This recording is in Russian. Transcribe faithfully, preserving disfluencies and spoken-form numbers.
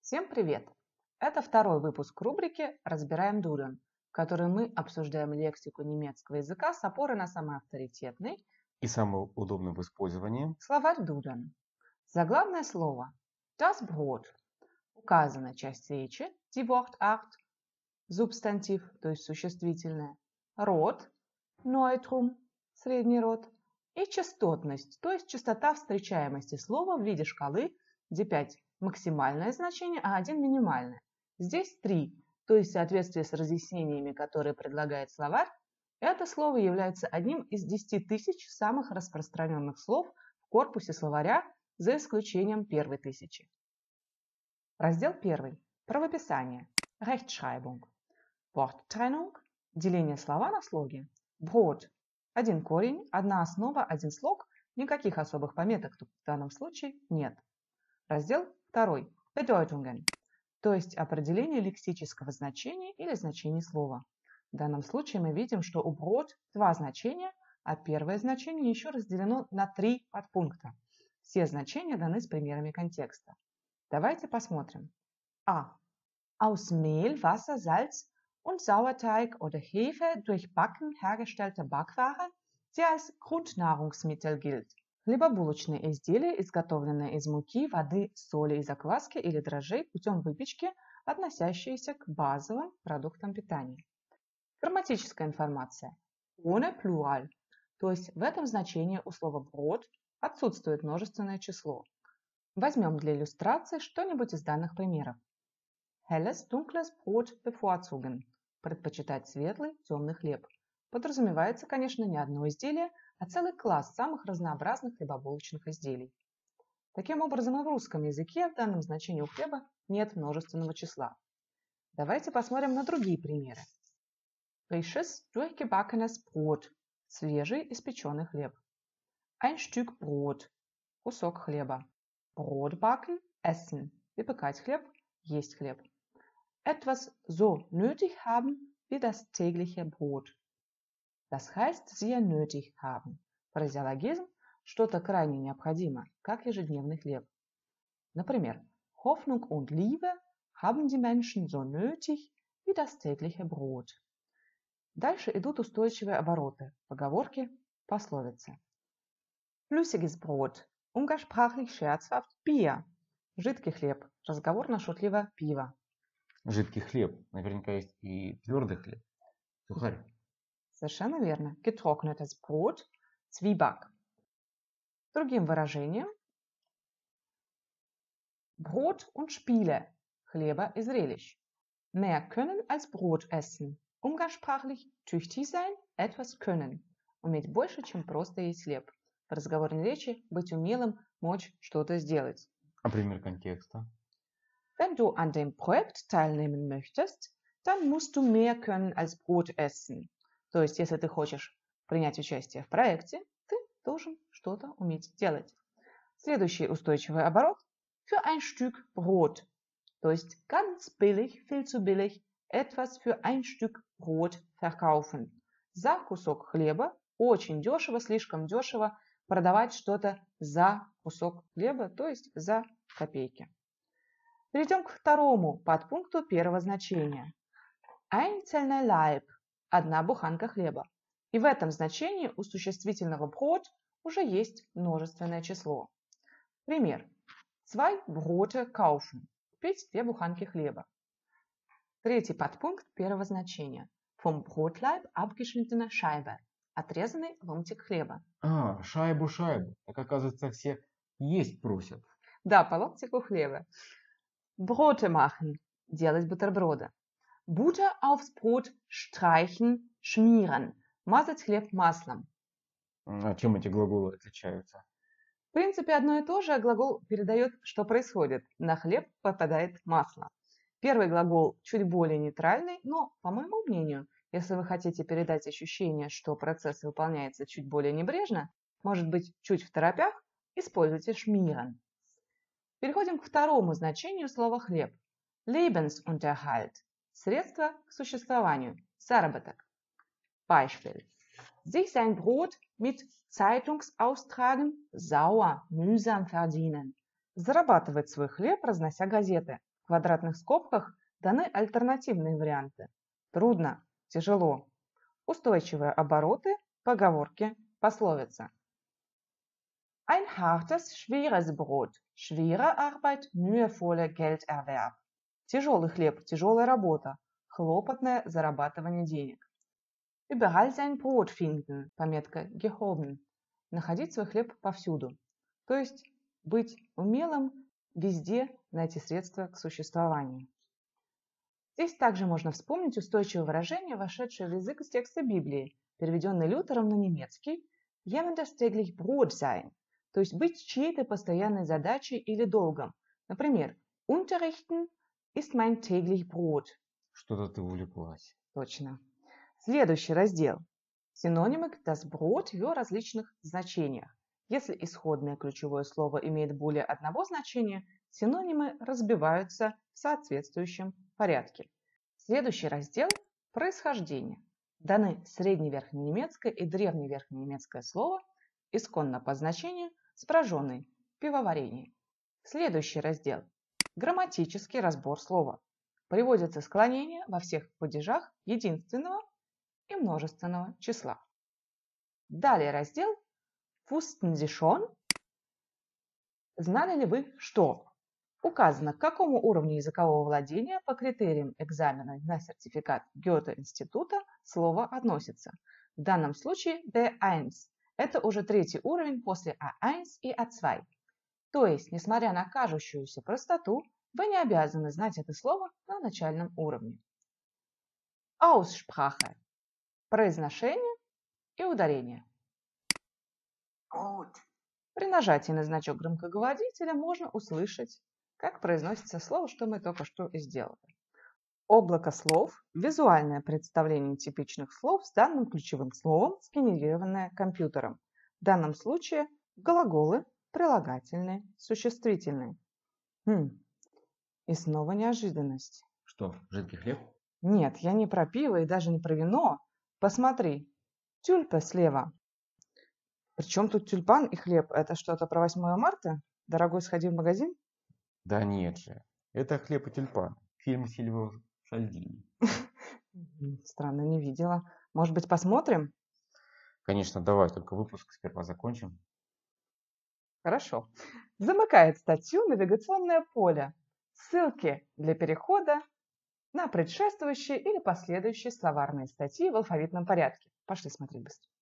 Всем привет! Это второй выпуск рубрики «Разбираем Duden», в которой мы обсуждаем лексику немецкого языка с опорой на самый авторитетный и самый удобный в использовании словарь Duden. Заглавное слово das Brot. Указана часть речи, die Wortart, субстантив, то есть существительное, род, Neutrum, средний род, и частотность, то есть частота встречаемости слова в виде шкалы, где пять максимальное значение, а один минимальное. Здесь три, то есть в соответствии с разъяснениями, которые предлагает словарь, это слово является одним из десяти тысяч самых распространенных слов в корпусе словаря, за исключением первой тысячи. Раздел первый. Правописание. Rechtschreibung. Worttrennung. Деление слова на слоги. Brot. Один корень, одна основа, один слог. Никаких особых пометок тут в данном случае нет. Раздел второй. Bedeutungen. То есть определение лексического значения или значения слова. В данном случае мы видим, что у Brot два значения, а первое значение еще разделено на три подпункта. Все значения даны с примерами контекста. Давайте посмотрим. А. Aus Mehl, Wasser, Salz und Sauerteig oder Hefe durch Backen hergestellte Backware, die als Grundnahrungsmittel gilt. Хлебобулочные изделия, изготовленные из муки, воды, соли и закваски или дрожжей путем выпечки, относящиеся к базовым продуктам питания. Грамматическая информация. Ohne Plural, то есть в этом значении у слова Brot отсутствует множественное число. Возьмем для иллюстрации что-нибудь из данных примеров. Helles, dunkles Brot bevorzugen. Предпочитать светлый, темный хлеб. Подразумевается, конечно, не одно изделие, а целый класс самых разнообразных хлебобулочных изделий. Таким образом, и в русском языке в данном значении у хлеба нет множественного числа. Давайте посмотрим на другие примеры. Frisches, durchgebackenes Brot. Свежий, испеченный хлеб. Ein Stück Brot. Кусок хлеба. Brot backen, essen. Выпекать хлеб, есть хлеб. Etwas so nötig haben wie das tägliche Brot. Das heißt, sehr nötig haben. Фразеологизм – что-то крайне необходимо, как ежедневный хлеб. Например, Hoffnung und Liebe haben die Menschen so nötig wie das tägliche Brot. Дальше идут устойчивые обороты, поговорки, пословицы. Flüssiges Brot, umgangssprachlich scherzhaft Bier. Жидкий хлеб, разговорно-шутливо пиво. Жидкий хлеб. Наверняка есть и твердый хлеб. Сухарь. Совершенно верно. Getrocknetes Brot, Zwieback. Другим выражением. Brot und Spiele. Хлеба и зрелищ. Mehr können als Brot essen. Umgangssprachlich tüchtig sein, etwas können. Уметь больше, чем просто есть хлеб. В разговорной речи быть умелым, мочь что-то сделать. А пример контекста? Wenn du an dem Projekt teilnehmen möchtest, dann musst du mehr können als Brot essen. То есть, если ты хочешь принять участие в проекте, ты должен что-то уметь делать. Следующий устойчивый оборот – für ein Stück Brot. То есть, ganz billig, viel zu billig, etwas für ein Stück Brot verkaufen. За кусок хлеба, очень дешево, слишком дешево, продавать что-то за кусок хлеба, то есть за копейки. Перейдем к второму подпункту первого значения. Einzelner Leib – одна буханка хлеба. И в этом значении у существительного Brot уже есть множественное число. Пример. Zwei Brote kaufen – купить две буханки хлеба. Третий подпункт первого значения. Vom Brotleib abgeschnittene Scheibe – отрезанный ломтик хлеба. А, шайбу-шайбу. Так оказывается, все есть просят. Да, по ломтику хлеба. Brote machen – делать бутерброды. Butter aufs Brot streichen, schmieren – мазать хлеб маслом. А чем эти глаголы отличаются? В принципе, одно и то же, а глагол передает, что происходит. На хлеб попадает масло. Первый глагол чуть более нейтральный, но, по моему мнению, если вы хотите передать ощущение, что процесс выполняется чуть более небрежно, может быть, чуть второпях, используйте schmieren. Переходим к второму значению слова «хлеб». Lebensunterhalt – средство к существованию, заработок. Beispiel. Sich sein Brot mit Zeitungsaustragen sauer, mühsam verdienen. Зарабатывать свой хлеб, разнося газеты. квадратных скобках даны альтернативные варианты. Трудно, тяжело. Устойчивые обороты, поговорки, пословица. Ein hartes, schweres Brot, schwere Arbeit, mühevoller Gelderwerb. Тяжелый хлеб, тяжелая работа, хлопотное зарабатывание денег. Überall sein Brot finden, пометка gehoben. Находить свой хлеб повсюду. То есть быть умелым, везде найти средства к существованию. Здесь также можно вспомнить устойчивое выражение, вошедшее в язык из текста Библии, переведенное Лютером на немецкий «jemandes täglich Brot sein», то есть быть чьей-то постоянной задачей или долгом. Например, «Unterrichten ist mein täglich Brot». Что-то ты увлеклась. Точно. Следующий раздел. Синонимы das Brot в его различных значениях. Если исходное ключевое слово имеет более одного значения, синонимы разбиваются в соответствующем порядке. Следующий раздел – происхождение. Даны средневерхненемецкое и древневерхненемецкое слово, исконно по значению спраженный, пивоварение. Следующий раздел – грамматический разбор слова. Приводятся склонения во всех падежах единственного и множественного числа. Далее раздел «Wussten Sie schon?» Знали ли вы, что? Указано, к какому уровню языкового владения по критериям экзамена на сертификат Гёте-института слово относится. В данном случае би один. Это уже третий уровень после а один и а два. То есть, несмотря на кажущуюся простоту, вы не обязаны знать это слово на начальном уровне. Aussprache. Произношение и ударение. Gut. При нажатии на значок громкоговорителя можно услышать, как произносится слово, что мы только что и сделали. Облако слов – визуальное представление типичных слов с данным ключевым словом, сгенерированное компьютером. В данном случае глаголы, прилагательные, существительные. Хм. И снова неожиданность. Что, жидкий хлеб? Нет, я не про пиво и даже не про вино. Посмотри, тюльпа слева. Причем тут тюльпан и хлеб? Это что-то про восьмое марта? Дорогой, сходи в магазин? Да нет же. Это хлеб и тюльпан. Фильм Сильвио Шальдини. Странно, не видела. Может быть, посмотрим? Конечно, давай, только выпуск сперва закончим. Хорошо. Замыкает статью навигационное поле. Ссылки для перехода на предшествующие или последующие словарные статьи в алфавитном порядке. Пошли смотреть быстро.